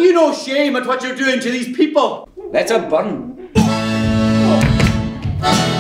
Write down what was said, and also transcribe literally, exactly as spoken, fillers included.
you no shame at what you're doing to these people? Let her burn.